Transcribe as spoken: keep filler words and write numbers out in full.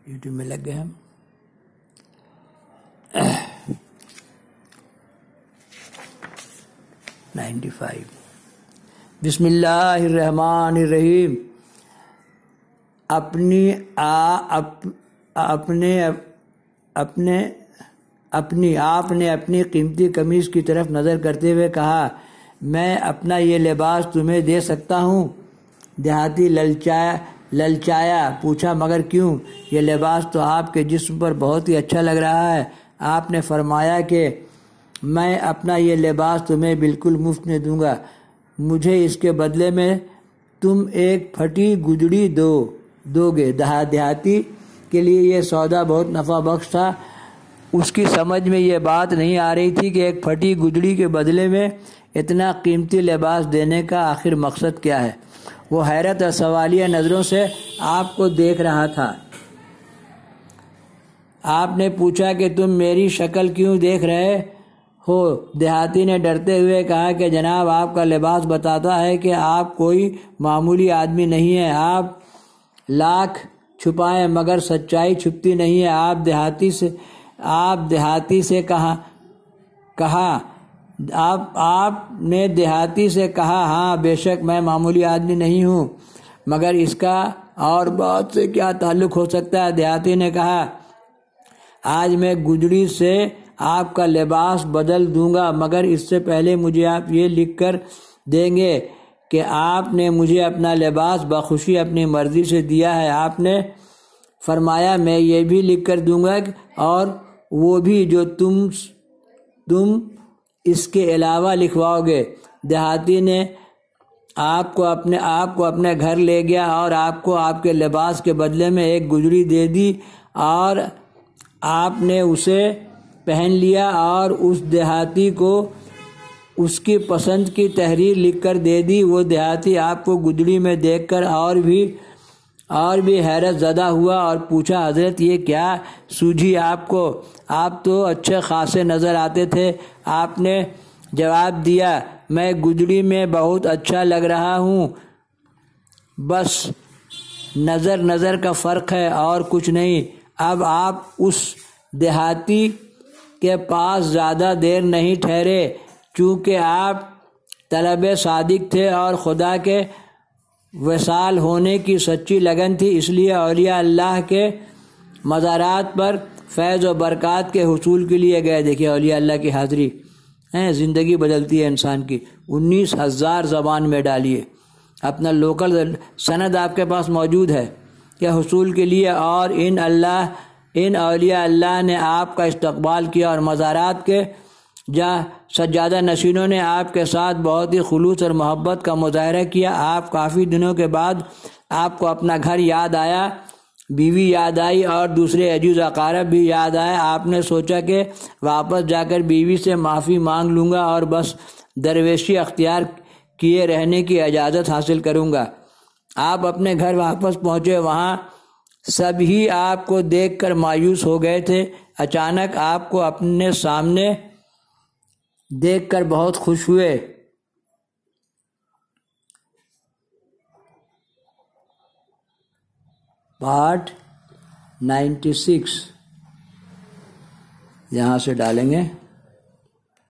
YouTube میں لگ گئے ہم. Ninety five. بسم اللہ الرحمن الرحیم. اپنی آ اپ اپنے اپنے اپنی آپ نے اپنی قیمتی قمیص کی طرف نظر کرتے ہوئے کہا میں اپنا یہ لباس تمہیں دے سکتا ہوں. دیہاتی للچایا للچایا پوچھا مگر کیوں؟ یہ لباس تو آپ کے جسم پر بہت ہی اچھا لگ رہا ہے. آپ نے فرمایا کہ میں اپنا یہ لباس تمہیں بالکل مفت میں دوں گا. مجھے اس کے بدلے میں تم ایک پھٹی گجڑی دو دو گے. دیہاتی کے لیے یہ سودا بہت نفع بخش تھا. اس کی سمجھ میں یہ بات نہیں آ رہی تھی کہ ایک پھٹی گجڑی کے بدلے میں اتنا قیمتی لباس دینے کا آخر مقصد کیا ہے. وہ حیرت اور سوالیہ نظروں سے آپ کو دیکھ رہا تھا. آپ نے پوچھا کہ تم میری شکل کیوں دیکھ رہے ہو؟ دیہاتی نے ڈرتے ہوئے کہا کہ جناب آپ کا لباس بتاتا ہے کہ آپ کوئی معمولی آدمی نہیں ہیں. آپ لاکھ چھپائیں مگر سچائی چھپتی نہیں ہے. آپ دیہاتی سے آپ دیہاتی سے کہا کہا آپ آپ نے دیہاتی سے کہا ہاں بے شک میں معمولی آدمی نہیں ہوں مگر اس کا اور بات سے کیا تعلق ہو سکتا ہے؟ دیہاتی نے کہا آج میں گجڑی سے آپ کا لباس بدل دوں گا مگر اس سے پہلے مجھے آپ یہ لکھ کر دیں گے کہ آپ نے مجھے اپنا لباس بخوشی اپنی مرضی سے دیا ہے. آپ نے فرمایا میں یہ بھی لکھ کر دوں گا اور وہ بھی جو تم تم اس کے علاوہ لکھواؤ گے. دیہاتی نے آپ کو اپنے آپ کو اپنے گھر لے گیا اور آپ کو آپ کے لباس کے بدلے میں ایک گجڑی دے دی اور آپ نے اسے پہن لیا اور اس دیہاتی کو اس کی پسند کی تحریر لکھ کر دے دی. وہ دیہاتی آپ کو گجڑی میں دیکھ کر اور بھی اور بھی حیرت زدہ ہوا اور پوچھا حضرت یہ کیا سوجھی آپ کو؟ آپ تو اچھے خاصے نظر آتے تھے. آپ نے جواب دیا میں گجڑی میں بہت اچھا لگ رہا ہوں بس نظر نظر کا فرق ہے اور کچھ نہیں. اب آپ اس دیہاتی کے پاس زیادہ دیر نہیں ٹھہرے. چونکہ آپ طلب صادق تھے اور خدا کے وصال ہونے کی سچی لگن تھی اس لیے اولیاء اللہ کے مزارات پر فیض و برکات کے حصول کے لیے گئے. دیکھیے اولیاء اللہ کی حاضری ہیں زندگی بدلتی ہے انسان کی. انیس ہزار زبان میں ڈالیے اپنا لوکل سند آپ کے پاس موجود ہے کہ حصول کے لیے اور ان اللہ ان اولیاء اللہ نے آپ کا استقبال کیا اور مزارات کے جہاں سجادہ نشینوں نے آپ کے ساتھ بہت ہی خلوص اور محبت کا مظاہرہ کیا. آپ کافی دنوں کے بعد آپ کو اپنا گھر یاد آیا, بیوی یاد آئی اور دوسرے عزیز اقارب بھی یاد آئے. آپ نے سوچا کہ واپس جا کر بیوی سے معافی مانگ لوں گا اور بس درویشی اختیار کیے رہنے کی اجازت حاصل کروں گا. آپ اپنے گھر واپس پہنچے. وہاں سبھی آپ کو دیکھ کر مایوس ہو گئے تھے. اچانک آپ کو اپنے سامنے دیکھ کر بہت خوش ہوئے. پارٹ نائنٹی سکس یہاں سے ڈالیں گے.